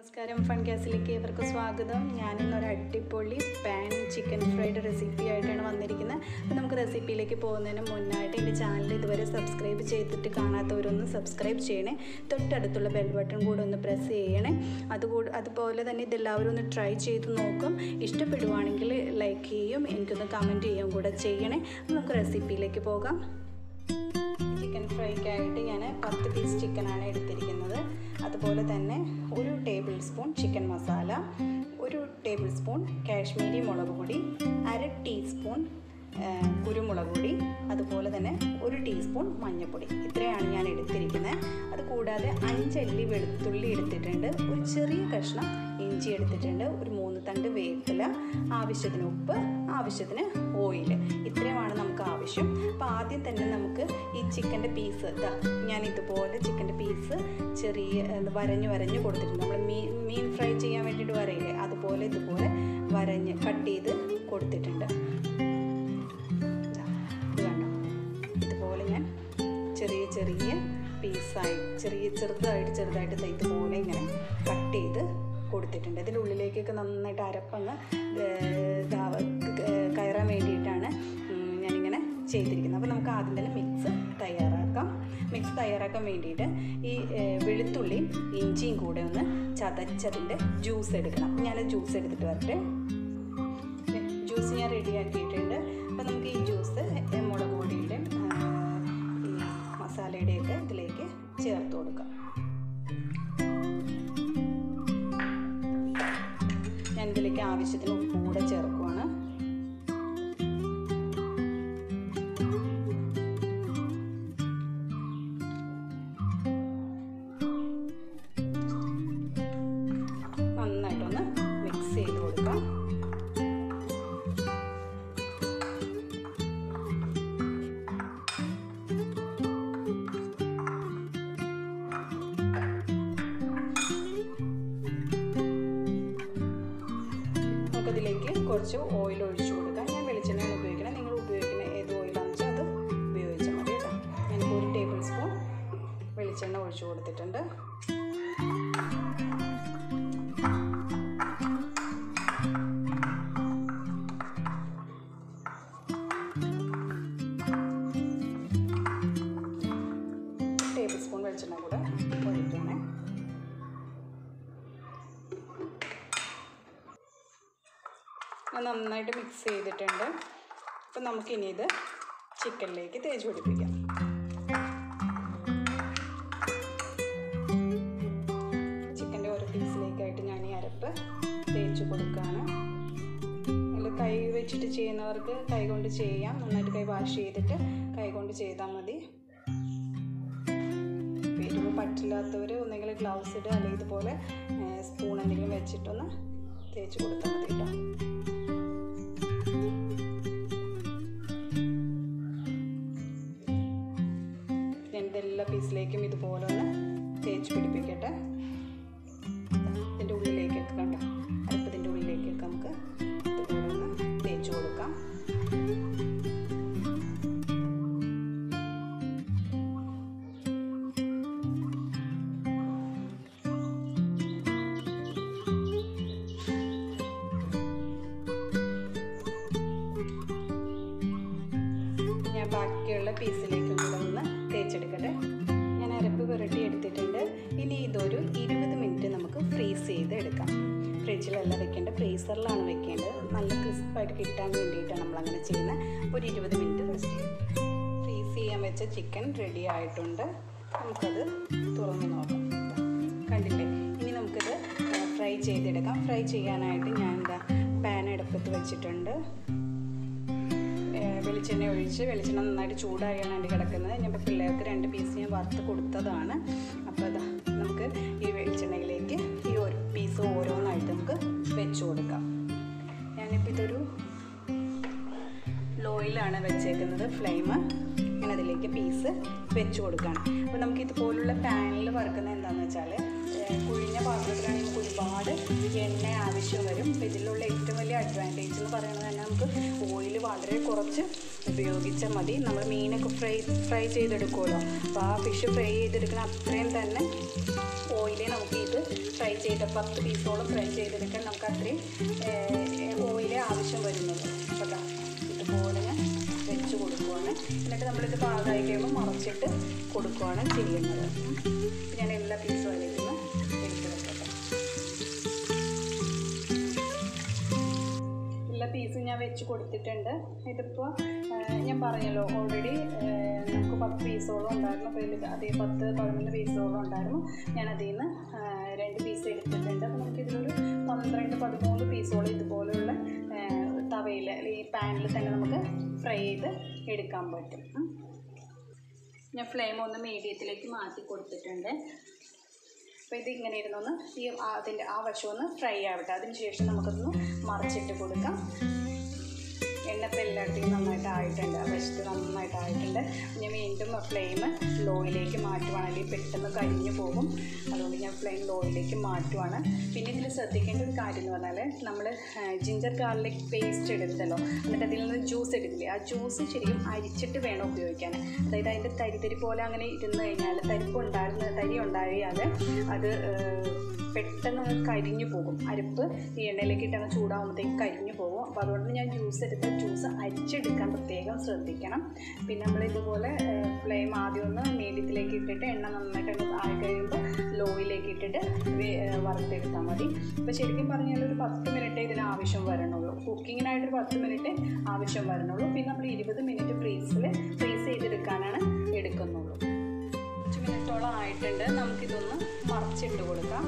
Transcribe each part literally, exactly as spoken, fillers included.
നമസ്കാരം, ഫൺ ഗ്യാസിലേക്ക് ഏവർക്കും സ്വാഗതം. ഞാനിന്നൊരു അടിപൊളി പാൻ ചിക്കൻ ഫ്രൈഡ് റെസിപ്പി ആയിട്ടാണ് വന്നിരിക്കുന്നത്. അപ്പോൾ നമുക്ക് റെസിപ്പിയിലേക്ക് പോകുന്നതിന് മുന്നായിട്ട് എൻ്റെ ചാനൽ ഇതുവരെ സബ്സ്ക്രൈബ് ചെയ്തിട്ട് കാണാത്തവരൊന്ന് സബ്സ്ക്രൈബ് ചെയ്യണേ. തൊട്ടടുത്തുള്ള ബെൽ ബട്ടൺ കൂടെ ഒന്ന് പ്രസ് ചെയ്യണേ. അതുകൂടെ അതുപോലെ തന്നെ ഇതെല്ലാവരും ഒന്ന് ട്രൈ ചെയ്ത് നോക്കും. ഇഷ്ടപ്പെടുവാണെങ്കിൽ ലൈക്ക് ചെയ്യും, എനിക്കൊന്ന് കമൻറ്റ് ചെയ്യുകയും കൂടെ ചെയ്യണേ. അപ്പോൾ നമുക്ക് റെസിപ്പിയിലേക്ക് പോകാം. ചിക്കൻ ഫ്രൈക്കായിട്ട് ഞാൻ പത്ത് പീസ് ചിക്കനാണ് എടുത്തിരിക്കുന്നത്. അതുപോലെ തന്നെ ഒരു ടേബിൾ സ്പൂൺ ചിക്കൻ മസാല, ഒരു ടേബിൾ സ്പൂൺ കാശ്മീരി മുളക് പൊടി, അര ടീസ്പൂൺ കുരുമുളക് പൊടി, അതുപോലെ തന്നെ ഒരു ടീസ്പൂൺ മഞ്ഞൾപ്പൊടി. ഇത്രയാണ് ഞാൻ എടുത്തിരിക്കുന്നത്. അതുകൂടാതെ അഞ്ചല്ലി വെളുത്തുള്ളി എടുത്തിട്ടുണ്ട്, ഒരു ചെറിയ കഷ്ണം ഇഞ്ചി എടുത്തിട്ടുണ്ട്, ഒരു മൂന്ന് തണ്ട് വേപ്പില, ആവശ്യത്തിന് ഉപ്പ്, ആവശ്യത്തിന് ഓയിൽ. ഇത്രയുമാണ് നമുക്ക് ആവശ്യം. അപ്പോൾ ആദ്യം തന്നെ നമുക്ക് ഈ ചിക്കൻ്റെ പീസ് ഇതാ ഞാൻ ഇതുപോലെ ചിക്കൻ്റെ പീസ് ചെറിയ വരഞ്ഞ് വരഞ്ഞ് കൊടുത്തിട്ടുണ്ട്. നമ്മൾ മീൻ മീൻ ഫ്രൈ ചെയ്യാൻ വേണ്ടിയിട്ട് വരയില്ലേ, അതുപോലെ ഇതുപോലെ വരഞ്ഞ് കട്ട് ചെയ്ത് കൊടുത്തിട്ടുണ്ട്. ചെറിയ ചെറിയ പീസായി ചെറിയ ചെറുതായിട്ട് ചെറുതായിട്ട് ഇതുപോലെ ഇങ്ങനെ കട്ട് ചെയ്ത് കൊടുത്തിട്ടുണ്ട്. ഇതിൻ്റെ ഉള്ളിലേക്കൊക്കെ നന്നായിട്ട് അരപ്പങ്ങ് കയറാൻ വേണ്ടിയിട്ടാണ് ഞാനിങ്ങനെ ചെയ്തിരിക്കുന്നത്. അപ്പോൾ നമുക്ക് ആദ്യം തന്നെ മിക്സ് തയ്യാറാക്കാം. മിക്സ് തയ്യാറാക്കാൻ വേണ്ടിയിട്ട് ഈ വെളുത്തുള്ളിയും ഇഞ്ചിയും കൂടെ ഒന്ന് ചതച്ചതിൻ്റെ ജ്യൂസ് എടുക്കണം. ഞാൻ ജ്യൂസ് എടുത്തിട്ട് വരട്ടെ. ജ്യൂസ് ഞാൻ റെഡിയാക്കിയിട്ടുണ്ട്. അപ്പോൾ നമുക്ക് ഈ ജ്യൂസ് മുളക് പൊടിയുടെ മസാലയുടെയൊക്കെ ഇതിലേക്ക് ചേർത്ത് കൊടുക്കാം. ഞാൻ ഇതിലേക്ക് ആവശ്യത്തിന് ഉപ്പ് കൂടെ ചേർക്കുവാണ്. നന്നായിട്ടൊന്ന് മിക്സ് ചെയ്ത് കൊടുക്കാം. അതിലേക്ക് കുറച്ച് ഓയിൽ ഒഴിച്ചു കൊടുക്കാം. ഞാൻ വെളിച്ചെണ്ണയാണ് ഉപയോഗിക്കുന്നത്. നിങ്ങൾ ഉപയോഗിക്കുന്ന ഏത് ഓയിലാണെന്ന് വെച്ചാൽ അത് ഉപയോഗിച്ചാൽ മതി കേട്ടോ. ഞാനിപ്പോൾ ഒരു ടേബിൾ സ്പൂൺ വെളിച്ചെണ്ണ ഒഴിച്ചു കൊടുത്തിട്ടുണ്ട്. ടേബിൾ സ്പൂൺ വെളിച്ചെണ്ണ കൂടെ ഒഴിക്കണേ. നന്നായിട്ട് മിക്സ് ചെയ്തിട്ടുണ്ട്. അപ്പം നമുക്കിനി ഇത് ചിക്കനിലേക്ക് തേച്ച് പിടിപ്പിക്കാം. ചിക്കൻ്റെ ഓരോ പീസിലേക്കായിട്ട് ഞാൻ ഈ അരപ്പ് തേച്ച് കൊടുക്കുകയാണ്. അതിൽ കൈ വെച്ചിട്ട് ചെയ്യുന്നവർക്ക് കൈ കൊണ്ട് ചെയ്യാം. നന്നായിട്ട് കൈ വാഷ് ചെയ്തിട്ട് കൈ കൊണ്ട് ചെയ്താൽ മതി. എരിവ് പറ്റില്ലാത്തവർ ഒന്നെങ്കിൽ ഗ്ലൗസ് ഇടുക, അല്ലെങ്കിൽ ഇതുപോലെ സ്പൂൺ എന്തെങ്കിലും വെച്ചിട്ടൊന്ന് തേച്ച് കൊടുത്താൽ മതി കേട്ടോ. എല്ലാ പീസിലേക്കും ഇതുപോലെ ഒന്ന് തേച്ച് പിടിപ്പിക്കട്ടെ. ഇതിൻ്റെ ഉള്ളിലേക്കൊക്കെ കണ്ടോ, അടുപ്പത്തിൻ്റെ ഉള്ളിലേക്കൊക്കെ നമുക്ക് ഇതുപോലെ ഒന്ന് തേച്ച് കൊടുക്കാം. ഞാൻ ബാക്കിയുള്ള പീസിലേക്കും കൂടെ ഒന്ന് തേച്ചെടുക്കട്ടെ. ഞാൻ അരപ്പ് പുരട്ടി എടുത്തിട്ടുണ്ട്. ഇനി ഇതൊരു ഇരുപത് മിനിറ്റ് നമുക്ക് ഫ്രീസ് ചെയ്ത് എടുക്കാം. ഫ്രിഡ്ജിലല്ല വെക്കേണ്ടത്, ഫ്രീസറിലാണ് വെക്കേണ്ടത്. നല്ല ക്രിസ്പായിട്ട് കിട്ടാൻ വേണ്ടിയിട്ടാണ് നമ്മളങ്ങനെ ചെയ്യുന്നത്. അപ്പോൾ ഒരു ഇരുപത് മിനിറ്റ് റെസ്റ്റ് ചെയ്യും. ഫ്രീസ് ചെയ്യാൻ വെച്ച ചിക്കൻ റെഡി ആയിട്ടുണ്ട്. നമുക്കത് തുറന്ന് നോക്കാം. കണ്ടില്ലേ? ഇനി നമുക്കിത് ഫ്രൈ ചെയ്തെടുക്കാം. ഫ്രൈ ചെയ്യാനായിട്ട് ഞാൻ എന്താ പാൻ അടുപ്പത്ത് വെച്ചിട്ടുണ്ട്. വെളിച്ചെണ്ണ ഒഴിച്ച് വെളിച്ചെണ്ണ നന്നായിട്ട് ചൂടായാണ് വേണ്ടി കിടക്കുന്നത്. ഞാൻ ഇപ്പോൾ പിള്ളേർക്ക് രണ്ട് പീസ് ഞാൻ വറുത്ത് കൊടുത്തതാണ്. അപ്പോൾ അതാ നമുക്ക് ഈ വെളിച്ചെണ്ണയിലേക്ക് ഈ ഒരു പീസ് ഓരോന്നായിട്ട് നമുക്ക് വെച്ച് കൊടുക്കാം. ഞാനിപ്പോൾ ഇതൊരു ലോയിലാണ് വെച്ചേക്കുന്നത് ഫ്ലെയിം. ഞാൻ അതിലേക്ക് പീസ് വെച്ച് കൊടുക്കുകയാണ്. അപ്പോൾ നമുക്ക് ഇതുപോലുള്ള പാനിൽ വറുക്കുന്നത് എന്താണെന്ന് വെച്ചാൽ കുഴിഞ്ഞ പാത്രത്തിലാണെങ്കിൽ നമുക്ക് ഒരുപാട് എണ്ണ ആവശ്യം വരും. അപ്പോൾ ഇതിലുള്ള ഏറ്റവും വലിയ അഡ്വാൻറ്റേജ് എന്ന് പറയുന്നത് തന്നെ നമുക്ക് ഓയിൽ വളരെ കുറച്ച് ഉപയോഗിച്ചാൽ മതി. നമ്മൾ മീനൊക്കെ ഫ്രൈ ഫ്രൈ ചെയ്തെടുക്കുമല്ലോ, അപ്പോൾ ആ ഫിഷ് ഫ്രൈ ചെയ്തെടുക്കുന്ന അത്രയും തന്നെ ഓയിലേ നമുക്ക് ഇത് ഫ്രൈ ചെയ്ത പത്ത് പീസോളം ഫ്രൈ ചെയ്തെടുക്കാൻ നമുക്ക് അത്രയും ഓയിലേ ആവശ്യം വരുന്നുള്ളൂ. അപ്പോൾ ഇതുപോലെ ഞാൻ വെച്ച് കൊടുക്കുവാണ്. എന്നിട്ട് നമ്മളിത് പാകമായി കഴിയുമ്പോൾ മറച്ചിട്ട് കൊടുക്കുകയാണ് ചെയ്യുന്നത്. ഞാൻ എല്ലാ പീസും അതിലേക്ക് എടുത്ത് വെക്കട്ടെ. എല്ലാ പീസും ഞാൻ വെച്ച് കൊടുത്തിട്ടുണ്ട്. ഇതിപ്പോൾ ഞാൻ പറഞ്ഞല്ലോ ഓൾറെഡി നമുക്ക് പത്ത് പീസോളം ഉണ്ടായിരുന്നു. അപ്പോൾ ഇതിൽ അതേ പത്ത് പതിനൊന്ന് പീസോളം ഉണ്ടായിരുന്നു. ഞാൻ അതിൽ നിന്ന് രണ്ട് പീസ് എടുത്തിട്ടുണ്ട്. അപ്പോൾ നമുക്കിതിലൊരു പന്ത്രണ്ട് പതിമൂന്ന് പീസോളം ഇതുപോലെയുള്ള തവയിൽ ഈ പാനിൽ തന്നെ നമുക്ക് ഫ്രൈ ചെയ്ത് എടുക്കാൻ പറ്റും. ഞാൻ ഫ്ലെയിം ഒന്ന് മീഡിയത്തിലേക്ക് മാറ്റി കൊടുത്തിട്ടുണ്ട്. അപ്പോൾ ഇത് ഇങ്ങനെ ഇരുന്നൊന്ന് ഈ അതിൻ്റെ ആ വശം ഒന്ന് ഫ്രൈ ആവട്ടെ. അതിന് ശേഷം നമുക്കൊന്ന് മറിച്ചിട്ട് കൊടുക്കാം. എണ്ണപ്പം എല്ലായിടത്തേക്കും നന്നായിട്ട് ആയിട്ടുണ്ട്, ആ വശത്ത് നന്നായിട്ട് ആയിട്ടുണ്ട്. ഞാൻ വീണ്ടും ഫ്ലെയിം ലോയിലേക്ക് മാറ്റുവാണ്, അല്ലെങ്കിൽ പെട്ടെന്ന് കരിഞ്ഞു പോകും. അതുകൊണ്ട് ഞാൻ ഫ്ലെയിം ലോയിലേക്ക് മാറ്റുവാണ്. പിന്നെ ഇതിൽ ശ്രദ്ധിക്കേണ്ട ഒരു കാര്യം എന്ന് പറഞ്ഞാൽ നമ്മൾ ജിഞ്ചർ ഗാർലിക് പേസ്റ്റ് എടുത്തല്ലോ, എന്നിട്ട് അതിൽ നിന്ന് ജ്യൂസ് എടുക്കില്ലേ, ആ ജ്യൂസ് ശരിക്കും അരിച്ചിട്ട് വേണം ഉപയോഗിക്കാൻ. അതായത് അതിൻ്റെ തരിതരി പോലെ അങ്ങനെ ഇരുന്ന് കഴിഞ്ഞാൽ തരിപ്പ് ഉണ്ടായിരുന്ന തരി ഉണ്ടായാൽ അത് പെട്ടെന്ന് കരിഞ്ഞു പോകും. അരിപ്പ് ഈ എണ്ണയിലേക്ക് ഇട്ടങ്ങ് ചൂടാകുമ്പോഴത്തേക്ക് കരിഞ്ഞു പോകും. അപ്പോൾ അതുകൊണ്ട് ഞാൻ ജ്യൂസ് എടുത്ത് ജ്യൂസ് അരിച്ചെടുക്കാൻ പ്രത്യേകം ശ്രദ്ധിക്കണം. പിന്നെ നമ്മൾ ഇതുപോലെ ഫ്ലെയിം ആദ്യം ഒന്ന് മീഡിയത്തിലേക്ക് ഇട്ടിട്ട് എണ്ണ നന്നായിട്ട് ആയി കഴിയുമ്പോൾ ലോയിലേക്ക് ഇട്ടിട്ട് വറുത്തെടുത്താൽ മതി. അപ്പോൾ ശരിക്കും പറഞ്ഞാൽ ഒരു പത്ത് മിനിറ്റ് ഇതിന് ആവശ്യം വരണുള്ളൂ. കുക്കിങ്ങിനായിട്ടൊരു പത്ത് മിനിറ്റ് ആവശ്യം വരണുള്ളൂ. പിന്നെ നമ്മൾ ഇരുപത് മിനിറ്റ് ഫ്രീസിൽ ഫ്രീസ് ചെയ്തെടുക്കാനാണ് എടുക്കുന്നുള്ളൂ. അഞ്ച് മിനിറ്റോളം ആയിട്ടുണ്ട്. നമുക്കിതൊന്ന് മറിച്ചിട്ട് കൊടുക്കാം.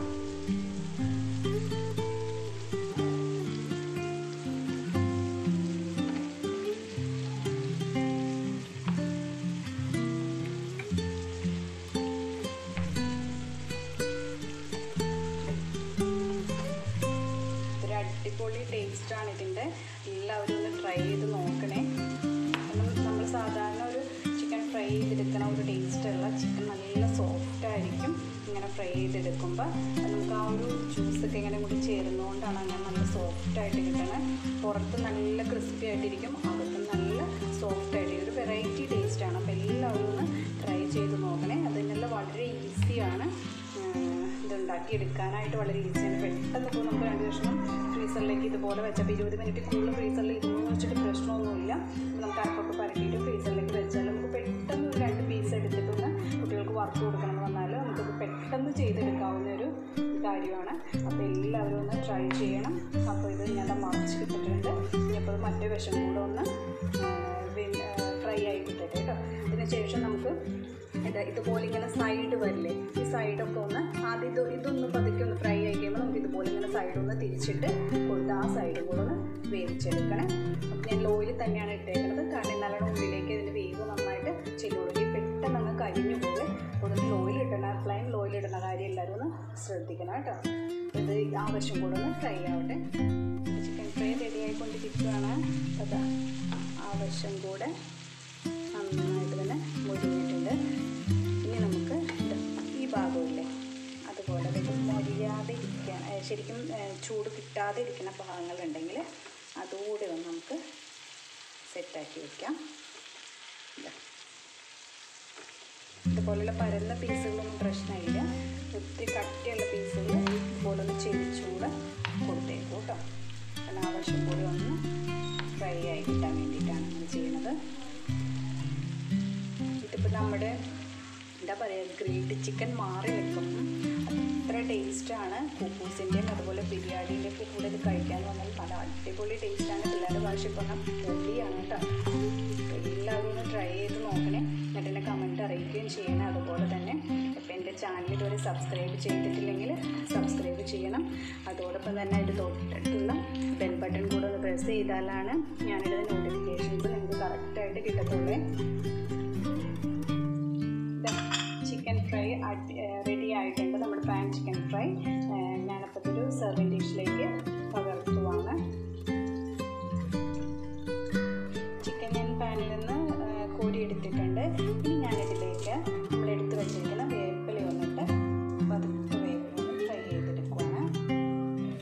അടിപൊളി ടേസ്റ്റാണ് ഇതിൻ്റെ. എല്ലാവരും ഒന്ന് ട്രൈ ചെയ്ത് നോക്കണേ. നമ്മൾ സാധാരണ ഒരു ചിക്കൻ ഫ്രൈ ചെയ്തെടുക്കണ ഒരു ടേസ്റ്റല്ല. ചിക്കൻ നല്ല സോഫ്റ്റായിരിക്കും ഇങ്ങനെ ഫ്രൈ ചെയ്തെടുക്കുമ്പോൾ. നമുക്ക് ആ ഒരു ജ്യൂസൊക്കെ ഇങ്ങനെ കൂടി ചേരുന്നതുകൊണ്ടാണ് അങ്ങനെ നല്ല സോഫ്റ്റായിട്ട് കിട്ടണത്. പുറത്ത് നല്ല ക്രിസ്പി ആയിട്ടിരിക്കും, അകത്തും നല്ല സോഫ്റ്റായിട്ട്. ഒരു വെറൈറ്റി ടേസ്റ്റാണ്. അപ്പോൾ എല്ലാവരും ഒന്ന് ട്രൈ ചെയ്ത് നോക്കണേ. അതിനെല്ലാം വളരെ ഈസിയാണ് ഇതുണ്ടാക്കി എടുക്കാനായിട്ട്, വളരെ ഈസിയാണ്. പെട്ടെന്ന് ഇപ്പോൾ നമുക്ക് രണ്ട് കഷ്ണം ഫ്രീസറിലേക്ക് ഇതുപോലെ വെച്ചപ്പോൾ ഇരുപത് മിനിറ്റ് കൂടുതൽ ഫ്രീസറിൽ ഇരുന്ന് വെച്ചിട്ട് പ്രശ്നമൊന്നുമില്ല. നമുക്ക് അരപ്പൊക്കെ പരട്ടിയിട്ട് ഫ്രീസറിലേക്ക് വെച്ചാൽ നമുക്ക് പെട്ടെന്ന് ഒരു രണ്ട് പീസ് എടുത്തിട്ടൊന്ന് കുട്ടികൾക്ക് വറുത്ത് കൊടുക്കണം വന്നാൽ നമുക്കത് പെട്ടെന്ന് ചെയ്തെടുക്കാവുന്ന ഒരു കാര്യമാണ്. അപ്പോൾ എല്ലാവരും ഒന്ന് ട്രൈ ചെയ്യണം. അപ്പോൾ ഇത് ഞാൻ മറിച്ച് കിട്ടിയിട്ടുണ്ട്. ഇപ്പോൾ മറ്റേ വശം കൂടെ ഒന്ന് ഫ്രൈ ആയി കിട്ടട്ടെ കേട്ടോ. അതിന് ശേഷം നമുക്ക് ഇത് ഇതുപോലെ ഇങ്ങനെ സൈഡ് വരില്ലേ, ഈ സൈഡൊക്കെ ഒന്ന് ആദ്യം ഇത് ഇതൊന്ന് പതുക്കെ ഒന്ന് ഫ്രൈ ആയി കഴിയുമ്പോൾ നമുക്ക് ഇതുപോലെ ഇങ്ങനെ സൈഡൊന്ന് തിരിച്ചിട്ട് കൊടുത്ത് ആ സൈഡും കൂടെ ഒന്ന് വേവിച്ചെടുക്കണം. അപ്പം ഞാൻ ലോയിൽ തന്നെയാണ് ഇട്ടേക്കുന്നത്, കാരണം എന്നാലാണ് ഉള്ളിലേക്ക് ഇതിൻ്റെ വേവ് നന്നായിട്ട് ചെല്ലുള്ളൂ. പെട്ടെന്ന് അങ്ങ് കരിഞ്ഞു പോലെ കൂടുതൽ ലോയിൽ ഇടണ ഫ്ലെയിം ലോയിൽ ഇടുന്ന കാര്യം എല്ലാവരും ഒന്ന് ശ്രദ്ധിക്കണം കേട്ടോ. ഇത് ആവശ്യം കൂടെ ഒന്ന് ഫ്രൈ ആവട്ടെ. ചിക്കൻ ഫ്രൈ റെഡി ആയിക്കൊണ്ടിരിക്കുകയാണ്. അതാ ആവശ്യം കൂടെ നന്നായിട്ട് തന്നെ മുരിഞ്ഞിട്ടുണ്ട്. ഇനി നമുക്ക് ഈ ഭാഗമില്ലേ അതുപോലെ അതായത് മൊരിയാതെ ഇരിക്കാൻ ശരിക്കും ചൂട് കിട്ടാതെ ഇരിക്കുന്ന ഭാഗങ്ങളുണ്ടെങ്കിൽ അതുകൂടെ ഒന്ന് നമുക്ക് സെറ്റാക്കി വയ്ക്കാം. ഇതുപോലുള്ള പരന്ന പീസുകളൊന്നും പ്രശ്നമില്ല. ഒത്തിരി കട്ടിയുള്ള പീസുകൾ ഇതുപോലെ ഒന്ന് ചെരിച്ചുകൂടെ കൊടുത്തേക്കും കേട്ടോ. കാരണം ആവശ്യം കൂടി ഒന്ന് ഫ്രൈ ആയി കിട്ടാൻ വേണ്ടിയിട്ടാണ് നമ്മൾ ചെയ്യുന്നത്. ഇതിപ്പോൾ നമ്മുടെ എന്താ പറയുക ഗ്രിൽഡ് ചിക്കൻ മാറി വെക്കും. അത്ര ടേസ്റ്റാണ്. കുക്കൂസിൻ്റെയും അതുപോലെ ബിരിയാണീൻ്റെയൊക്കെ കൂടെ ഇത് കഴിക്കാൻ വന്നാൽ നല്ല അടിപൊളി ടേസ്റ്റാണ്. പിള്ളേരുടെ ഭാഷ പറഞ്ഞാൽ പൊളിയാണ് കേട്ടോ. എല്ലാവരും ഒന്ന് ട്രൈ ചെയ്ത് നോക്കണേ. എന്നിട്ട് എന്നെ കമൻറ്റ് അറിയിക്കുകയും ചെയ്യണം. അതുപോലെ തന്നെ ഇപ്പോൾ എൻ്റെ ചാനൽ ഇതുവരെ സബ്സ്ക്രൈബ് ചെയ്തിട്ടില്ലെങ്കിൽ സബ്സ്ക്രൈബ് ചെയ്യണം. അതോടൊപ്പം തന്നെ അതിൻ്റെ തൊട്ടടുത്തുള്ള ബെൽ ബട്ടൺ കൂടെ ഒന്ന് പ്രസ് ചെയ്താലാണ് ഞാനിടുന്ന നോട്ടിഫിക്കേഷൻസ് നിങ്ങൾക്ക് കറക്റ്റായിട്ട് കിട്ടത്തുള്ളൂ. ചിക്കൻ ഫ്രൈ റെഡി ആയിട്ടുണ്ട്. നമ്മുടെ പാൻ ചിക്കൻ ഫ്രൈ ഞാനപ്പോൾ ഒരു സെർവിങ് ഡിഷിലേക്ക് പകർത്തുവാണ്. ചിക്കൻ ഞാൻ പാനിൽ നിന്ന് കോരി എടുത്തിട്ടുണ്ട്. ഇനി ഞാനിതിലേക്ക് നമ്മൾ എടുത്ത് വെച്ചിരിക്കുന്ന വേപ്പില വന്നിട്ട് പതുക്കെ വേപ്പില ഒന്ന് ഫ്രൈ ചെയ്തെടുക്കുവാണ്.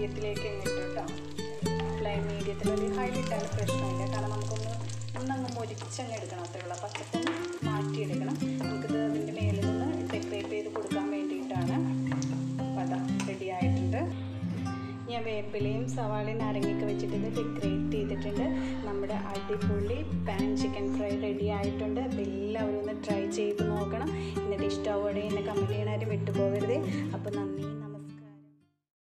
മീഡിയത്തിലേക്ക് ഇട്ടു കേട്ടോ. ഫ്ലെയിം മീഡിയത്തിൽ ഒരു ഹൈലിട്ടാലും പ്രശ്നമില്ല, കാരണം നമുക്കൊന്ന് ഒന്നങ്ങ് മൊരിച്ചങ്ങ് എടുക്കണം, അത്രേ ഉള്ളൂ. പച്ചപ്പൊന്ന് മാറ്റിയെടുക്കണം. നമുക്കിത് അതിൻ്റെ മേലിൽ നിന്ന് ഡെക്കറേറ്റ് ചെയ്ത് കൊടുക്കാൻ വേണ്ടിയിട്ടാണ്. അപ്പോൾ അതാ റെഡി ആയിട്ടുണ്ട്. ഞാൻ വേപ്പിലയും സവാളയും നാരങ്ങയൊക്കെ വെച്ചിട്ട് ഇത് ഡെക്കറേറ്റ് ചെയ്തിട്ടുണ്ട്. നമ്മുടെ അടിപൊളി പാൻ ചിക്കൻ ഫ്രൈ റെഡി ആയിട്ടുണ്ട്. അപ്പോൾ എല്ലാവരും ഒന്ന് ട്രൈ ചെയ്ത് നോക്കണം. എന്നിട്ട് ഇഷ്ടമാവുകയാണെങ്കിൽ എന്നെ കമൻറ്റ് ചെയ്യാനായിട്ട് വിട്ടുപോകരുത്. അപ്പോൾ നന്ദി.